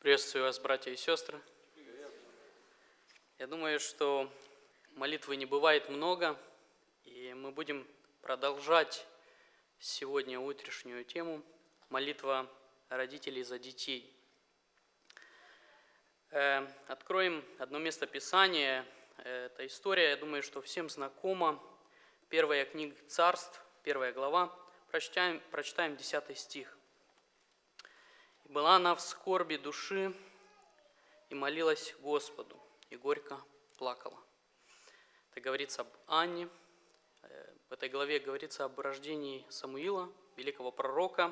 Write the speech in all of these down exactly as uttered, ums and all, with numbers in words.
Приветствую вас, братья и сестры. Я думаю, что молитвы не бывает много, и мы будем продолжать сегодня утрешнюю тему «Молитва родителей за детей». Откроем одно место Писания. Эта история, я думаю, что всем знакома. Первая книга Царств, первая глава. Прочитаем, прочитаем десятый стих. «И была она в скорби души, и молилась Господу, и горько плакала». Это говорится об Анне. В этой главе говорится об рождении Самуила, великого пророка.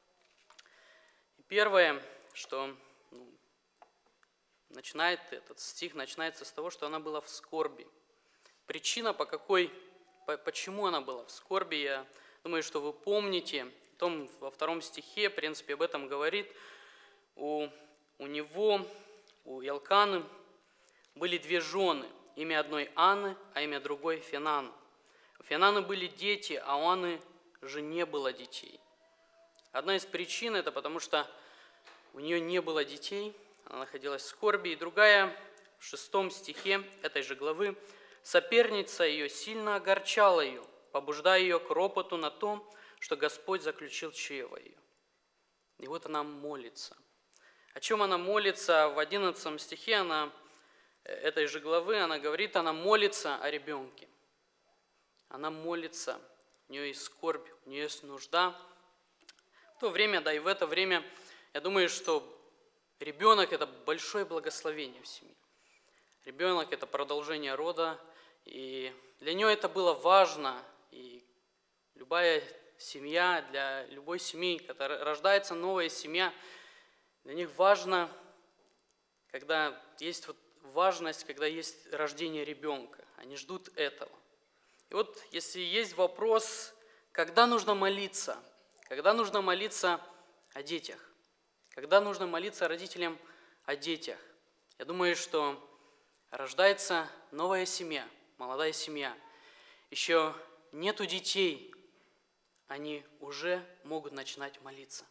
И первое, что ну, начинает этот стих, начинается с того, что она была в скорби. Причина, по какой, по, почему она была в скорби, я думаю, что вы помните. Том, во втором стихе, в принципе, об этом говорит. У, у него, у Елканы, были две жены. Имя одной Анны, а имя другой Фенана. У Фенаны были дети, а у Анны же не было детей. Одна из причин – это потому, что у нее не было детей, она находилась в скорби. И другая, в шестом стихе этой же главы, соперница ее сильно огорчала ее, побуждая ее к ропоту на то, что Господь заключил чрево ее. И вот она молится. О чем она молится? В одиннадцатом стихе она, этой же главы она говорит, она молится о ребенке. Она молится, у нее есть скорбь, у нее есть нужда. В то время, да и в это время, я думаю, что ребенок – это большое благословение в семье. Ребенок – это продолжение рода, и для нее это было важно, и любая семья, для любой семьи, когда рождается новая семья, для них важно, когда есть вот важность, когда есть рождение ребенка. Они ждут этого. И вот если есть вопрос, когда нужно молиться, когда нужно молиться о детях, когда нужно молиться родителям о детях, я думаю, что рождается новая семья, молодая семья, еще нету детей, они уже могут начинать молиться.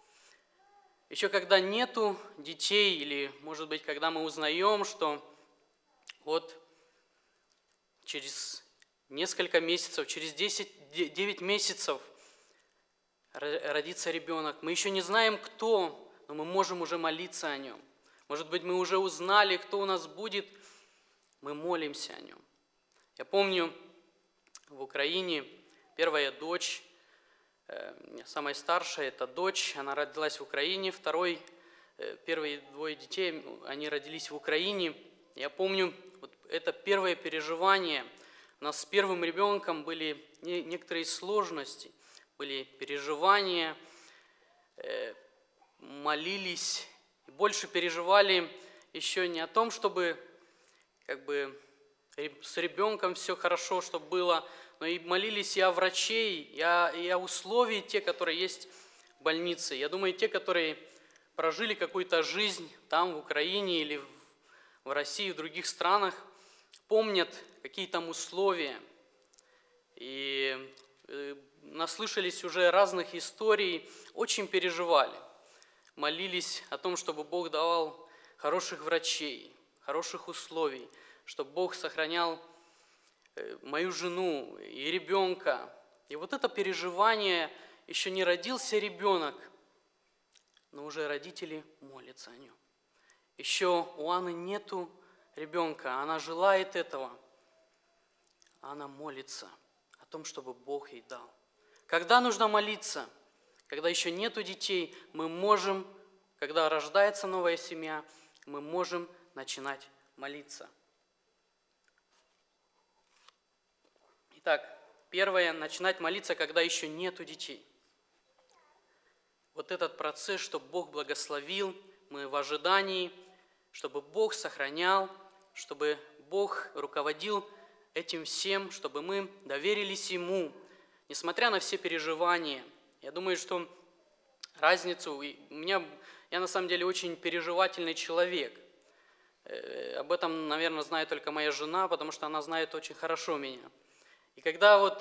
Еще когда нету детей, или, может быть, когда мы узнаем, что вот через несколько месяцев, через десять-девять месяцев родится ребенок, мы еще не знаем, кто, но мы можем уже молиться о нем. Может быть, мы уже узнали, кто у нас будет, мы молимся о нем. Я помню, в Украине первая дочь, самая старшая – это дочь, она родилась в Украине. Второй, первые двое детей, они родились в Украине. Я помню, вот это первое переживание. У нас с первым ребенком были некоторые сложности, были переживания, молились. И больше переживали еще не о том, чтобы как бы с ребенком все хорошо, чтобы было, но и молились и о врачей, и о, и о условиях, те, которые есть в больнице. Я думаю, те, которые прожили какую-то жизнь там, в Украине или в России, в других странах, помнят, какие там условия. И наслышались уже разных историй, очень переживали. Молились о том, чтобы Бог давал хороших врачей, хороших условий, чтобы Бог сохранял мою жену и ребенка. И вот это переживание, еще не родился ребенок, но уже родители молятся о нем. Еще у Анны нету ребенка, она желает этого. Она молится о том, чтобы Бог ей дал. Когда нужно молиться? Когда еще нету детей, мы можем, когда рождается новая семья, мы можем начинать молиться. Итак, первое, начинать молиться, когда еще нету детей. Вот этот процесс, чтобы Бог благословил, мы в ожидании, чтобы Бог сохранял, чтобы Бог руководил этим всем, чтобы мы доверились Ему, несмотря на все переживания. Я думаю, что разницу, у меня, я на самом деле очень переживательный человек. Об этом, наверное, знает только моя жена, потому что она знает очень хорошо меня. И когда вот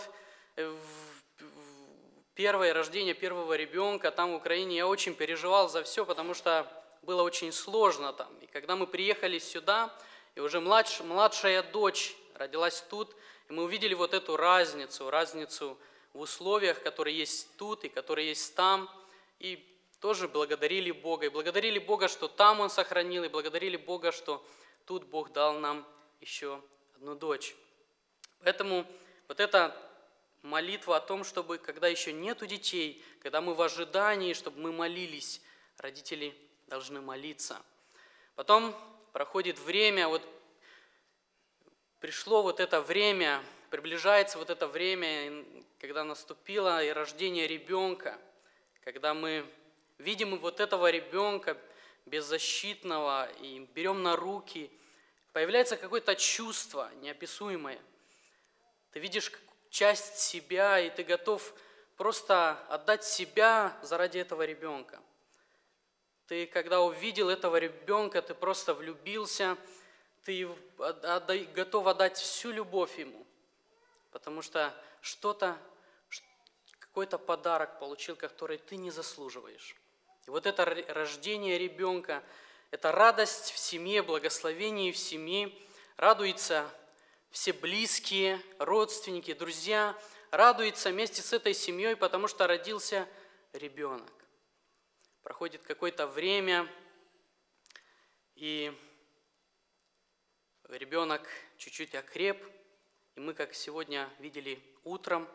первое рождение первого ребенка там в Украине, я очень переживал за все, потому что было очень сложно там. И когда мы приехали сюда, и уже младш, младшая дочь родилась тут, и мы увидели вот эту разницу, разницу в условиях, которые есть тут и которые есть там, и тоже благодарили Бога. И благодарили Бога, что там Он сохранил, и благодарили Бога, что тут Бог дал нам еще одну дочь. Поэтому вот эта молитва о том, чтобы, когда еще нету детей, когда мы в ожидании, чтобы мы молились, родители должны молиться. Потом проходит время, вот пришло вот это время, приближается вот это время, когда наступило и рождение ребенка, когда мы видим вот этого ребенка беззащитного и берем на руки, появляется какое-то чувство неописуемое. Ты видишь часть себя, и ты готов просто отдать себя заради этого ребенка. Ты, когда увидел этого ребенка, ты просто влюбился, ты отдай, готов отдать всю любовь ему, потому что что-то, какой-то подарок получил, который ты не заслуживаешь. И вот это рождение ребенка, это радость в семье, благословение в семье, радуется все близкие, родственники, друзья, радуются вместе с этой семьей, потому что родился ребенок. Проходит какое-то время, и ребенок чуть-чуть окреп, и мы, как сегодня видели утром,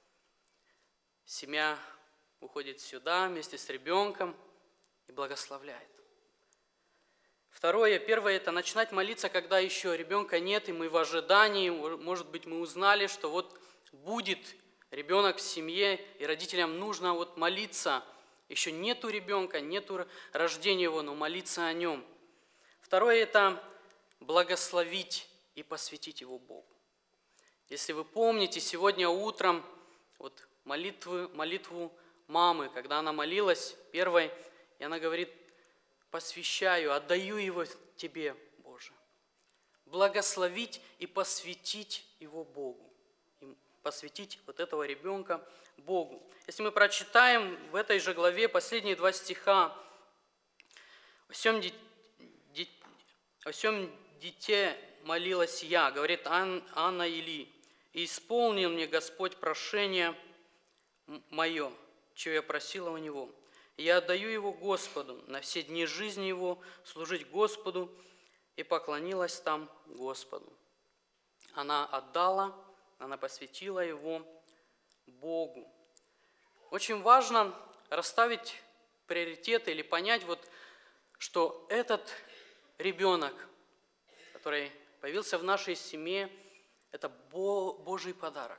семья уходит сюда вместе с ребенком и благословляет. Второе, первое, это начинать молиться, когда еще ребенка нет, и мы в ожидании, может быть, мы узнали, что вот будет ребенок в семье, и родителям нужно вот молиться. Еще нету ребенка, нету рождения его, но молиться о нем. Второе, это благословить и посвятить его Богу. Если вы помните, сегодня утром вот молитву, молитву мамы, когда она молилась первой, и она говорит: посвящаю, отдаю его тебе, Боже. Благословить и посвятить его Богу. И посвятить вот этого ребенка Богу. Если мы прочитаем в этой же главе последние два стиха: «О сем, ди, ди, о сем дите молилась я, говорит Ан, Анна Или, и исполнил мне Господь прошение мое, чего я просила у Него. Я отдаю его Господу, на все дни жизни его служить Господу, и поклонилась там Господу». Она отдала, она посвятила его Богу. Очень важно расставить приоритеты или понять, вот, что этот ребенок, который появился в нашей семье, это Божий подарок.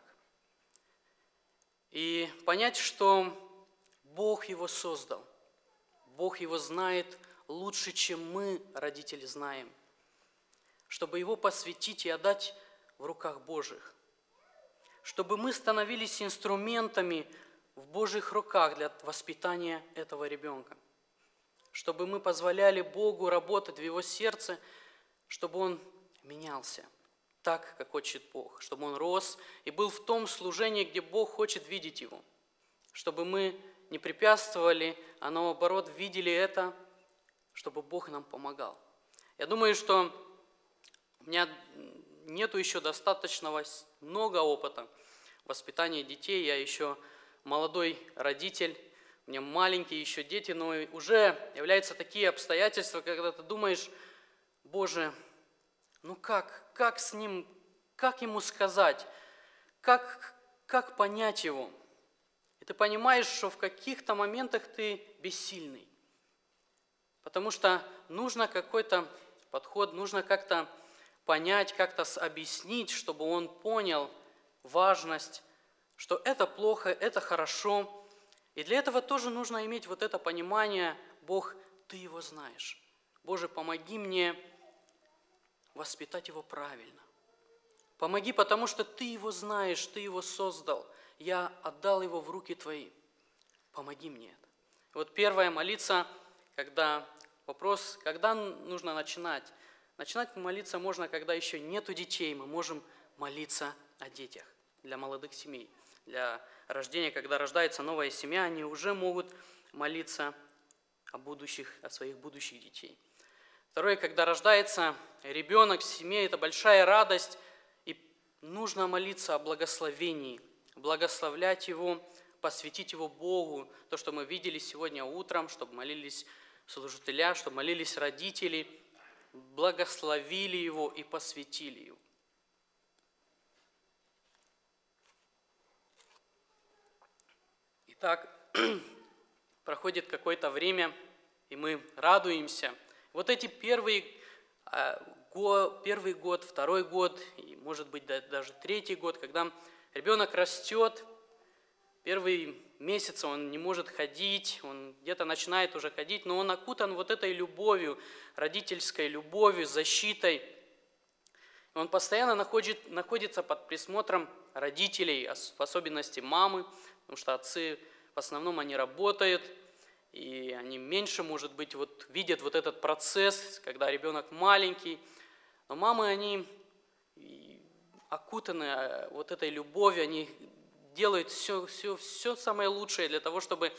И понять, что Бог его создал, Бог его знает лучше, чем мы, родители, знаем, чтобы его посвятить и отдать в руках Божьих, чтобы мы становились инструментами в Божьих руках для воспитания этого ребенка, чтобы мы позволяли Богу работать в его сердце, чтобы он менялся так, как хочет Бог, чтобы он рос и был в том служении, где Бог хочет видеть его, чтобы мы не препятствовали, а наоборот видели это, чтобы Бог нам помогал. Я думаю, что у меня нету еще достаточного много опыта воспитания детей. Я еще молодой родитель, у меня маленькие еще дети, но уже являются такие обстоятельства, когда ты думаешь: Боже, ну как, как с ним, как ему сказать, как, как понять его? И ты понимаешь, что в каких-то моментах ты бессильный. Потому что нужно какой-то подход, нужно как-то понять, как-то объяснить, чтобы он понял важность, что это плохо, это хорошо. И для этого тоже нужно иметь вот это понимание: Бог, Ты его знаешь. Боже, помоги мне воспитать его правильно. Помоги, потому что Ты его знаешь, Ты его создал. Я отдал его в руки Твои. Помоги мне это. Вот первое, молиться, когда вопрос, когда нужно начинать. Начинать молиться можно, когда еще нету детей. Мы можем молиться о детях для молодых семей. Для рождения, когда рождается новая семья, они уже могут молиться о будущих, о своих будущих детей. Второе, когда рождается ребенок в семье, это большая радость, и нужно молиться о благословении, благословлять его, посвятить его Богу. То, что мы видели сегодня утром, чтобы молились служителя, чтобы молились родители, благословили его и посвятили его. Итак, проходит какое-то время, и мы радуемся. Вот эти первые год, первый год, второй год, и может быть даже третий год, когда ребенок растет, первый месяц он не может ходить, он где-то начинает уже ходить, но он окутан вот этой любовью, родительской любовью, защитой. Он постоянно находит, находится под присмотром родителей, в особенности мамы, потому что отцы в основном они работают, и они меньше, может быть, вот видят вот этот процесс, когда ребенок маленький. Но мамы, они окутаны вот этой любовью, они делают все, все, все самое лучшее для того, чтобы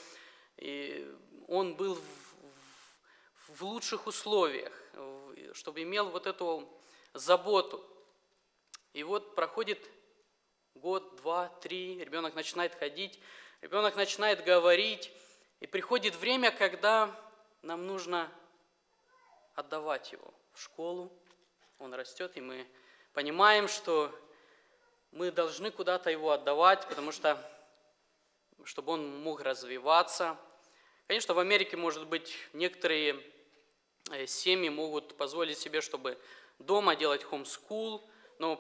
он был в, в лучших условиях, чтобы имел вот эту заботу. И вот проходит год, два, три, ребенок начинает ходить, ребенок начинает говорить, и приходит время, когда нам нужно отдавать его в школу. Он растет, и мы понимаем, что мы должны куда-то его отдавать, потому что, чтобы он мог развиваться. Конечно, в Америке, может быть, некоторые семьи могут позволить себе, чтобы дома делать homeschool, но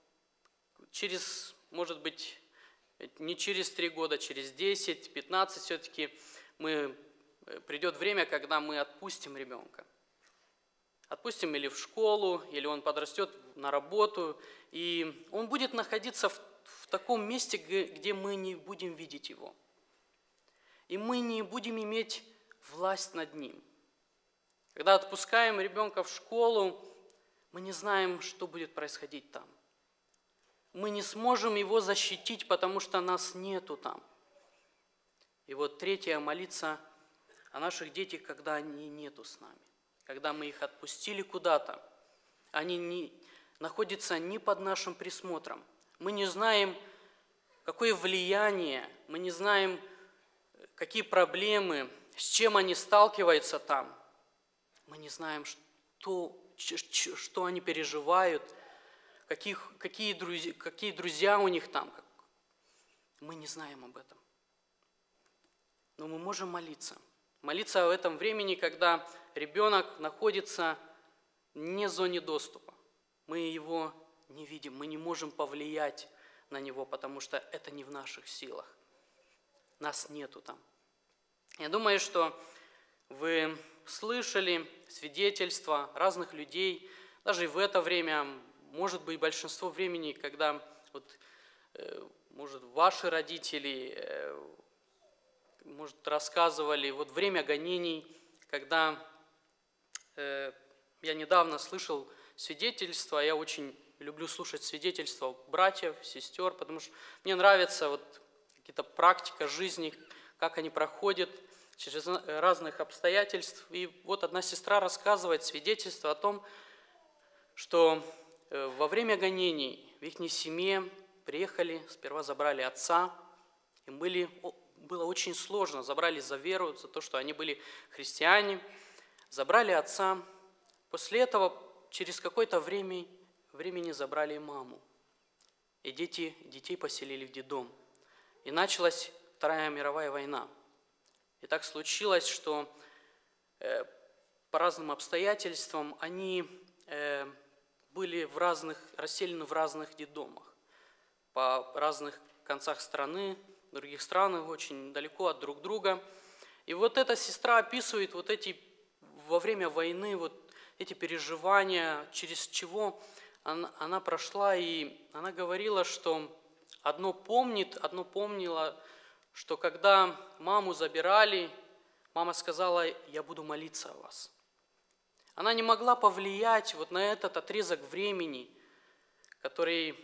через, может быть, не через три года, через десять, пятнадцать все-таки мы, придет время, когда мы отпустим ребенка. Отпустим или в школу, или он подрастет на работу, и он будет находиться в, в таком месте, где мы не будем видеть его. И мы не будем иметь власть над ним. Когда отпускаем ребенка в школу, мы не знаем, что будет происходить там. Мы не сможем его защитить, потому что нас нету там. И вот третье, молиться о наших детях, когда они нету с нами. Когда мы их отпустили куда-то, они не, находятся не под нашим присмотром. Мы не знаем, какое влияние, мы не знаем, какие проблемы, с чем они сталкиваются там. Мы не знаем, что, что они переживают, каких, какие, друзья, какие друзья у них там. Мы не знаем об этом. Но мы можем молиться. Молиться в этом времени, когда ребенок находится не в зоне доступа. Мы его не видим, мы не можем повлиять на него, потому что это не в наших силах. Нас нету там. Я думаю, что вы слышали свидетельства разных людей, даже в это время, может быть, большинство времени, когда, вот, может, ваши родители, может, рассказывали, вот время гонений, когда э, я недавно слышал свидетельства, я очень люблю слушать свидетельства братьев, сестер, потому что мне нравится вот какие-то практика жизни, как они проходят через разных обстоятельств. И вот одна сестра рассказывает свидетельство о том, что э, во время гонений в их семье приехали, сперва забрали отца, им были... Было очень сложно, забрали за веру, за то, что они были христиане, забрали отца. После этого через какое-то время, времени забрали маму. И дети, детей поселили в детдом. И началась Вторая мировая война. И так случилось, что э, по разным обстоятельствам они э, были в разных, расселены в разных детдомах, по разных концах страны, в других странах, очень далеко от друг друга. И вот эта сестра описывает вот эти, во время войны, вот эти переживания, через чего она, она прошла, и она говорила, что одно помнит, одно помнила, что когда маму забирали, мама сказала: «Я буду молиться о вас». Она не могла повлиять вот на этот отрезок времени, который...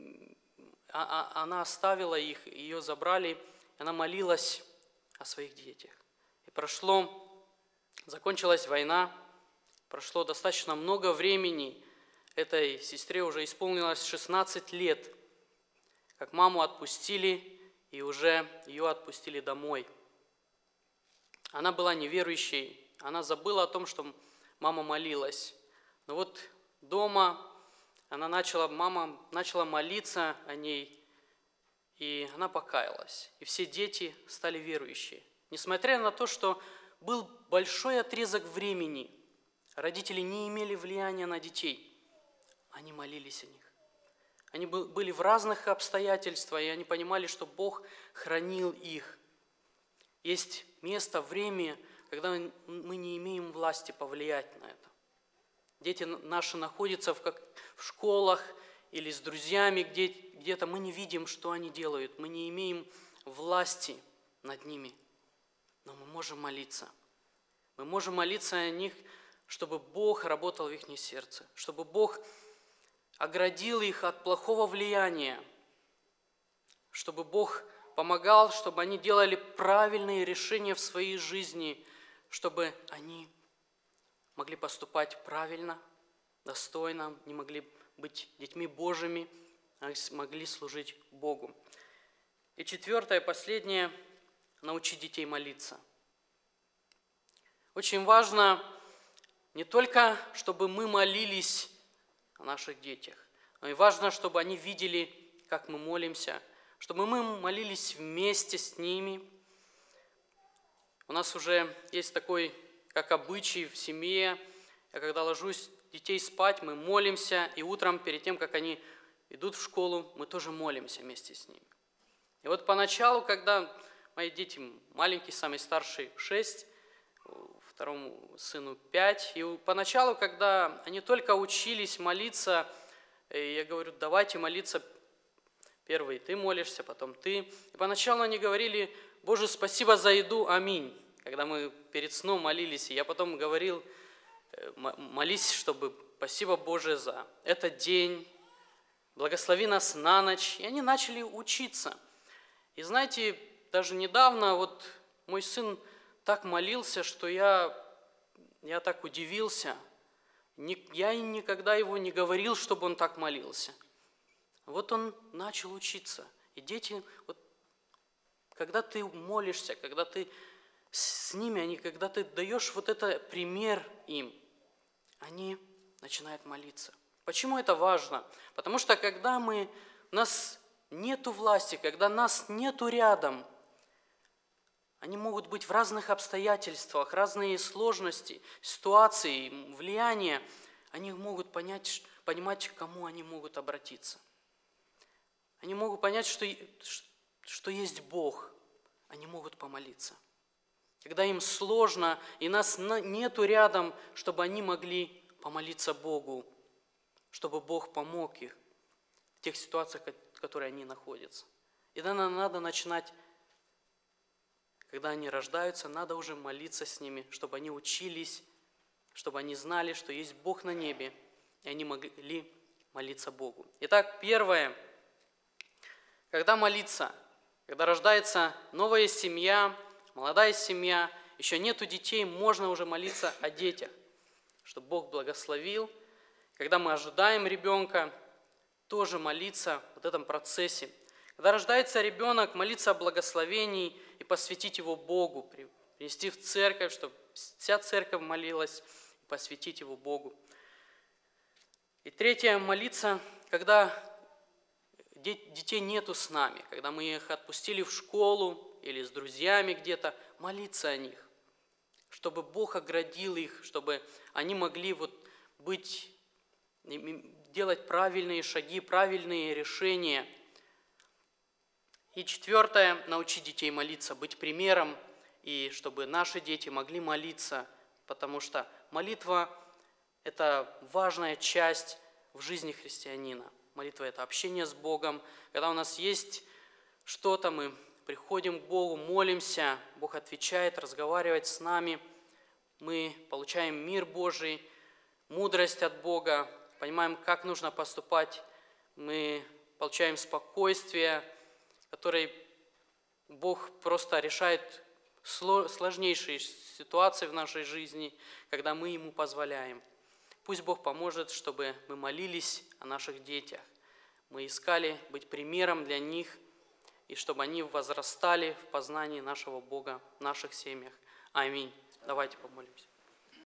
Она оставила их, ее забрали, она молилась о своих детях. И прошло Закончилась война, прошло достаточно много времени, этой сестре уже исполнилось шестнадцать лет, как маму отпустили, и уже ее отпустили домой. Она была неверующей, она забыла о том, что мама молилась. Но вот дома она начала, мама начала молиться о ней, и она покаялась. И все дети стали верующие. Несмотря на то, что был большой отрезок времени, родители не имели влияния на детей, они молились о них. Они были в разных обстоятельствах, и они понимали, что Бог хранил их. Есть место, время, когда мы не имеем власти повлиять на это. Дети наши находятся в, как, в школах или с друзьями где, где-то. Мы не видим, что они делают. Мы не имеем власти над ними. Но мы можем молиться. Мы можем молиться о них, чтобы Бог работал в их сердце, чтобы Бог оградил их от плохого влияния, чтобы Бог помогал, чтобы они делали правильные решения в своей жизни, чтобы они могли поступать правильно, достойно, не могли быть детьми Божьими, а могли служить Богу. И четвертое, последнее, научить детей молиться. Очень важно не только, чтобы мы молились о наших детях, но и важно, чтобы они видели, как мы молимся, чтобы мы молились вместе с ними. У нас уже есть такой, как обычай в семье. Я когда ложусь детей спать, мы молимся, и утром, перед тем, как они идут в школу, мы тоже молимся вместе с ними. И вот поначалу, когда мои дети маленький, самый старший шесть, второму сыну пять, и поначалу, когда они только учились молиться, я говорю, давайте молиться. Первый ты молишься, потом ты. И поначалу они говорили, Боже, спасибо за еду, аминь. Когда мы перед сном молились, и я потом говорил, молись, чтобы спасибо Боже за этот день, благослови нас на ночь. И они начали учиться. И знаете, даже недавно вот мой сын так молился, что я, я так удивился. Я никогда его не говорил, чтобы он так молился. Вот он начал учиться. И дети, вот, когда ты молишься, когда ты с ними, они, когда ты даешь вот это пример им, они начинают молиться. Почему это важно? Потому что когда мы, у нас нету власти, когда нас нету рядом, они могут быть в разных обстоятельствах, разные сложности, ситуации, влияния. Они могут понять, понимать, к кому они могут обратиться. Они могут понять, что, что есть Бог. Они могут помолиться. Когда им сложно, и нас нету рядом, чтобы они могли помолиться Богу, чтобы Бог помог их в тех ситуациях, в которых они находятся. И тогда надо начинать, когда они рождаются, надо уже молиться с ними, чтобы они учились, чтобы они знали, что есть Бог на небе, и они могли молиться Богу. Итак, первое, когда молиться, когда рождается новая семья, молодая семья, еще нету детей, можно уже молиться о детях, чтобы Бог благословил. Когда мы ожидаем ребенка, тоже молиться в этом процессе. Когда рождается ребенок, молиться о благословении и посвятить его Богу, принести в церковь, чтобы вся церковь молилась, и посвятить его Богу. И третье, молиться, когда детей нету с нами, когда мы их отпустили в школу или с друзьями где-то, молиться о них, чтобы Бог оградил их, чтобы они могли вот быть, делать правильные шаги, правильные решения. И четвертое, научить детей молиться, быть примером, и чтобы наши дети могли молиться, потому что молитва – это важная часть в жизни христианина. Молитва – это общение с Богом. Когда у нас есть что-то, мы приходим к Богу, молимся, Бог отвечает, разговаривает с нами, мы получаем мир Божий, мудрость от Бога, понимаем, как нужно поступать, мы получаем спокойствие, которое Бог просто решает сложнейшие ситуации в нашей жизни, когда мы Ему позволяем. Пусть Бог поможет, чтобы мы молились о наших детях. Мы искали быть примером для них, и чтобы они возрастали в познании нашего Бога в наших семьях. Аминь. Давайте помолимся.